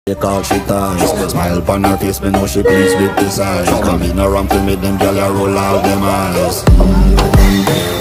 Take off she ties, smile upon her face, me know she pleased with this eyes. Come in around to me, them gyal a roll out them eyes.